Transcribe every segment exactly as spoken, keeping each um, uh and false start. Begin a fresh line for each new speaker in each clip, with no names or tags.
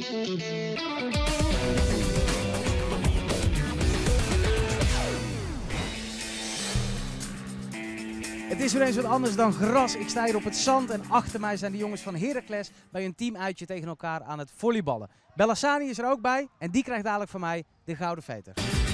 Het is weer eens wat anders dan gras. Ik sta hier op het zand en achter mij zijn de jongens van Heracles bij een teamuitje tegen elkaar aan het volleyballen. Bellassani is er ook bij en die krijgt dadelijk van mij de gouden veter.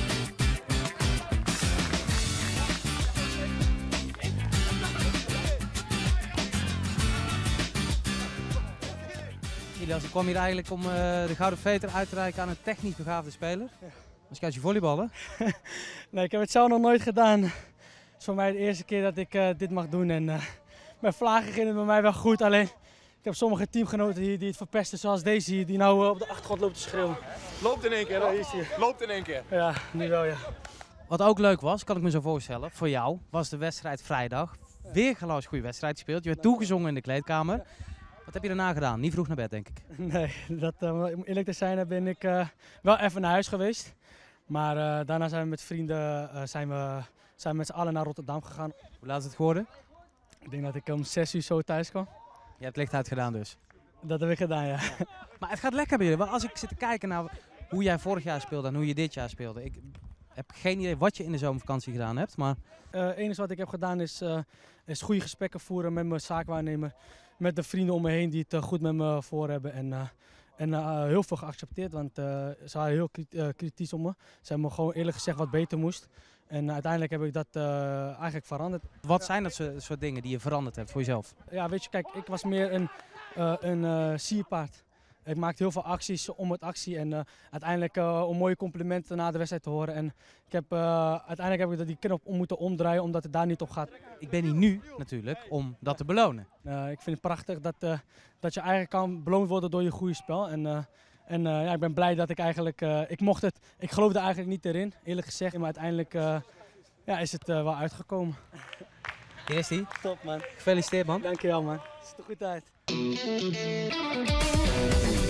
Ilias, ik kwam hier eigenlijk om uh, de gouden veter uit te reiken aan een technisch begaafde speler.
Ja.
Als je volleyballen?
Nee, ik heb het zelf nog nooit gedaan. Het is voor mij de eerste keer dat ik uh, dit mag doen. En uh, met vlagen ging het bij mij wel goed. Alleen, ik heb sommige teamgenoten hier die het verpesten, zoals deze hier, die nou uh, op de achtergrond loopt te schreeuwen.
Loopt in één keer,
ja, is hier.
Loopt in één keer.
Ja, nu wel, ja.
Wat ook leuk was, kan ik me zo voorstellen, voor jou, was de wedstrijd vrijdag. Weer geluid goede wedstrijd gespeeld. Je werd toegezongen in de kleedkamer. Wat heb je daarna gedaan? Niet vroeg naar bed, denk ik.
Nee, dat, uh, om eerlijk te zijn ben ik uh, wel even naar huis geweest. Maar uh, daarna zijn we met vrienden uh, zijn we, zijn we met z'n allen naar Rotterdam gegaan.
Hoe laat is het geworden?
Ik denk dat ik om zes uur zo thuis kwam.
Je hebt licht uitgedaan dus.
Dat heb ik gedaan, ja.
Maar het gaat lekker bij jullie. Want als ik zit te kijken naar hoe jij vorig jaar speelde en hoe je dit jaar speelde. Ik heb geen idee wat je in de zomervakantie gedaan hebt. Maar
uh, het enige wat ik heb gedaan is, uh, is goede gesprekken voeren met mijn zaakwaarnemer. Met de vrienden om me heen die het uh, goed met me voor hebben. En, uh, en uh, heel veel geaccepteerd, want uh, ze waren heel kri uh, kritisch om me. Ze hebben me gewoon eerlijk gezegd wat beter moest. En uh, uiteindelijk heb ik dat uh, eigenlijk veranderd.
Wat zijn dat soort, soort dingen die je veranderd hebt voor jezelf?
Ja, weet je, kijk, ik was meer een, uh, een uh, sierpaard. Ik maakte heel veel acties om het actie en uh, uiteindelijk uh, om mooie complimenten na de wedstrijd te horen. En ik heb, uh, uiteindelijk heb ik die knop om moeten omdraaien omdat het daar niet op gaat.
Ik ben hier nu natuurlijk om dat te belonen.
Uh, ik vind het prachtig dat, uh, dat je eigenlijk kan beloond worden door je goede spel. En, uh, en uh, ja, ik ben blij dat ik eigenlijk, uh, ik mocht het, ik geloofde eigenlijk niet erin, eerlijk gezegd. Maar uiteindelijk uh, ja, is het uh, wel uitgekomen.
Hier is die.
Top man.
Gefeliciteerd man.
Dankjewel man. Het ziet er goed uit.